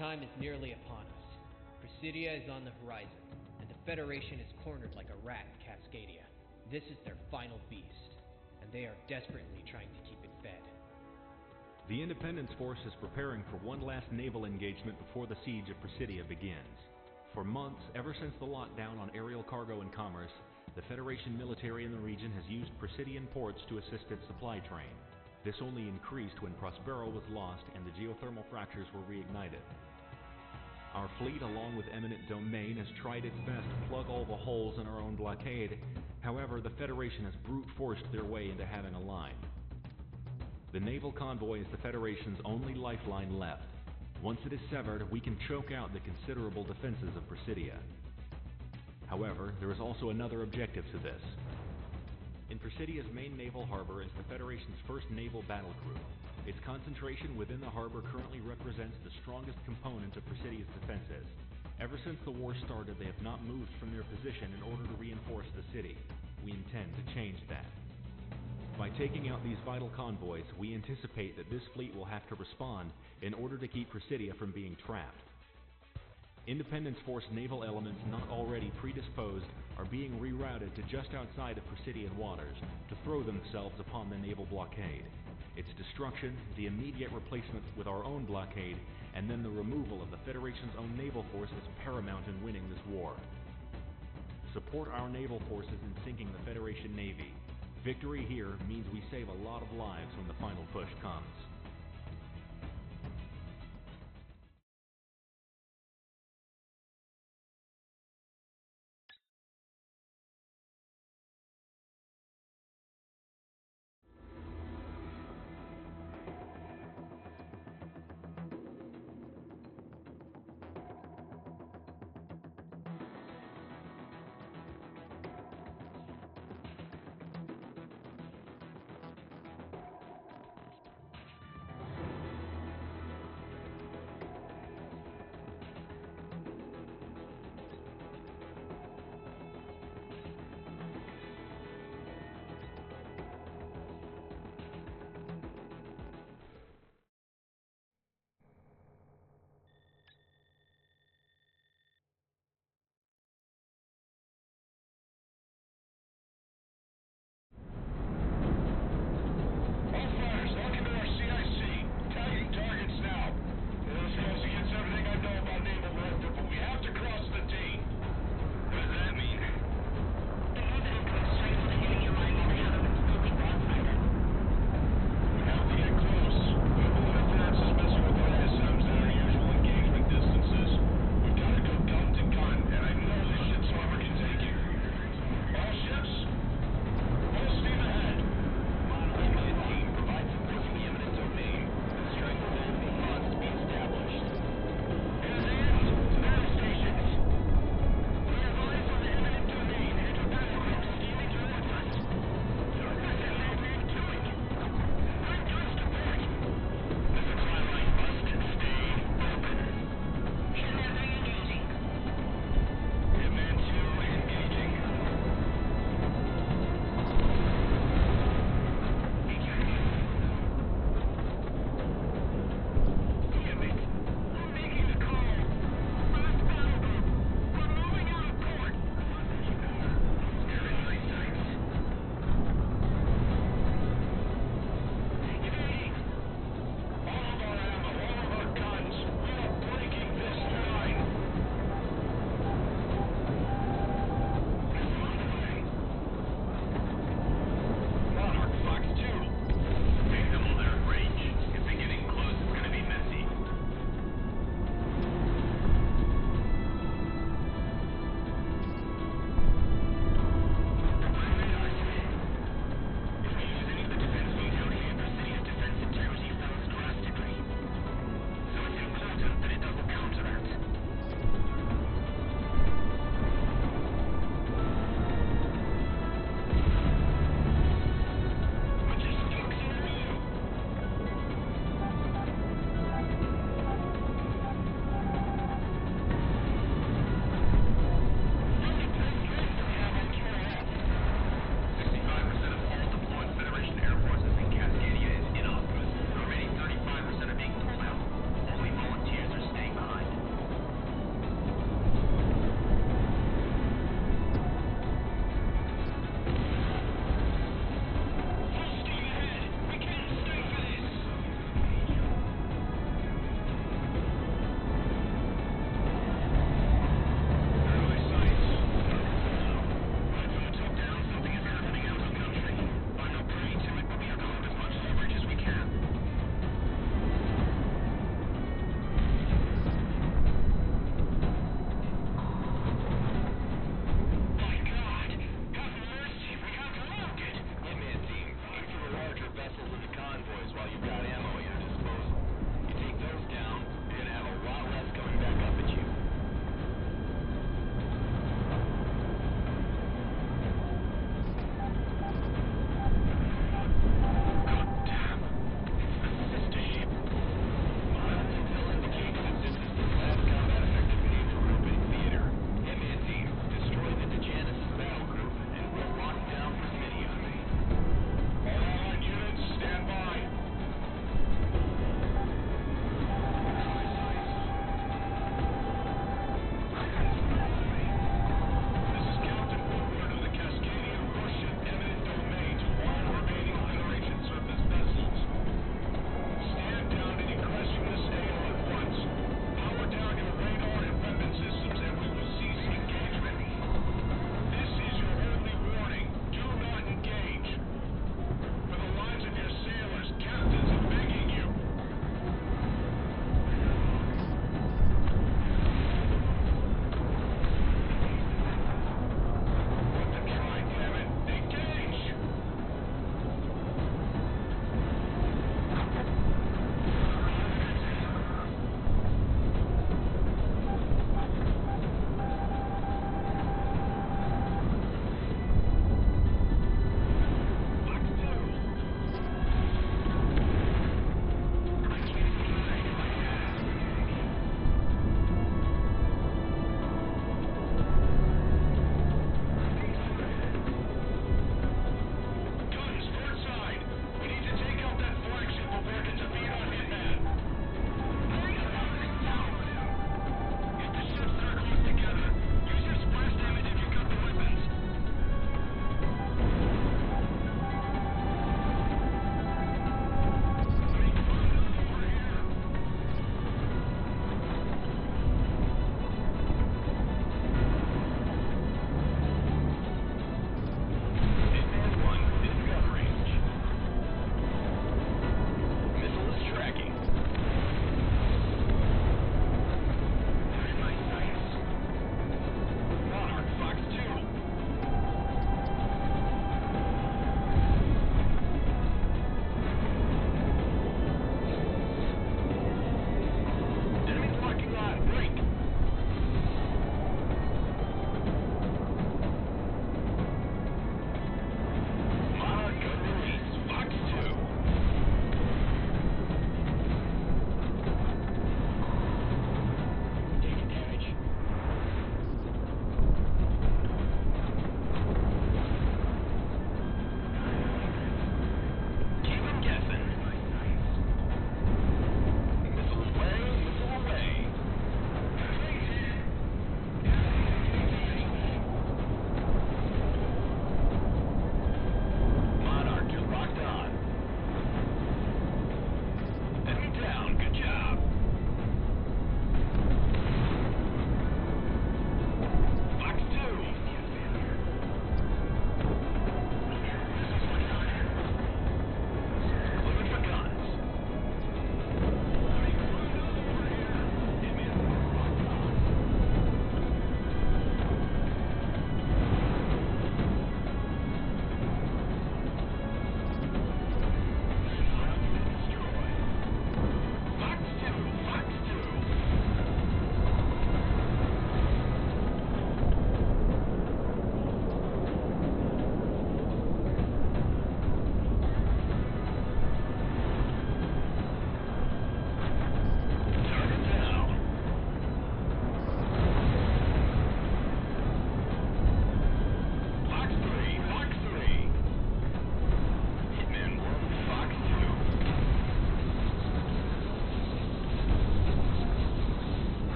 time is nearly upon us. Presidia is on the horizon, and the Federation is cornered like a rat in Cascadia. This is their final beast, and they are desperately trying to keep it fed. The Independence Force is preparing for one last naval engagement before the siege of Presidia begins. For months, ever since the lockdown on aerial cargo and commerce, the Federation military in the region has used Presidian ports to assist its supply train. This only increased when Prospero was lost and the geothermal fractures were reignited. Our fleet, along with Eminent Domain, has tried its best to plug all the holes in our own blockade. However, the Federation has brute forced their way into having a line. The naval convoy is the Federation's only lifeline left. Once it is severed, we can choke out the considerable defenses of Presidia. However, there is also another objective to this. In Presidia's main naval harbor is the Federation's first naval battle group. Its concentration within the harbor currently represents the strongest component of Presidia's defenses. Ever since the war started, they have not moved from their position in order to reinforce the city. We intend to change that. By taking out these vital convoys, we anticipate that this fleet will have to respond in order to keep Presidia from being trapped. Independence Force naval elements not already predisposed are being rerouted to just outside of Presidian waters to throw themselves upon the naval blockade. Its destruction, the immediate replacement with our own blockade, and then the removal of the Federation's own naval force is paramount in winning this war. Support our naval forces in sinking the Federation Navy. Victory here means we save a lot of lives when the final push comes.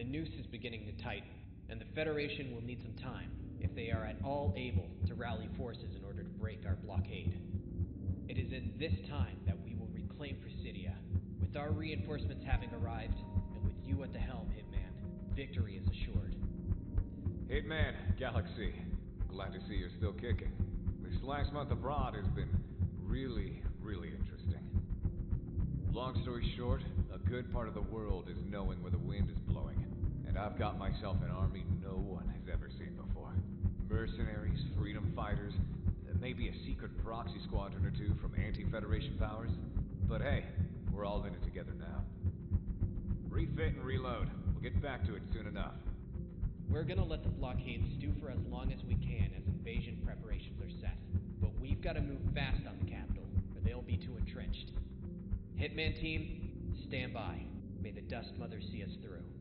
The noose is beginning to tighten, and the Federation will need some time, if they are at all able to rally forces in order to break our blockade. It is in this time that we will reclaim Presidia. With our reinforcements having arrived, and with you at the helm, Hitman, victory is assured. Hitman, Galaxy. Glad to see you're still kicking. This last month abroad has been really interesting. Long story short, a good part of the world is knowing where the wind is blowing. And I've got myself an army no one has ever seen before. Mercenaries, freedom fighters, maybe a secret proxy squadron or two from anti-Federation powers. But hey, we're all in it together now. Refit and reload. We'll get back to it soon enough. We're gonna let the blockade stew for as long as we can as invasion preparations are set. But we've gotta move fast on the capital, or they'll be too entrenched. Hitman team, stand by. May the Dust Mother see us through.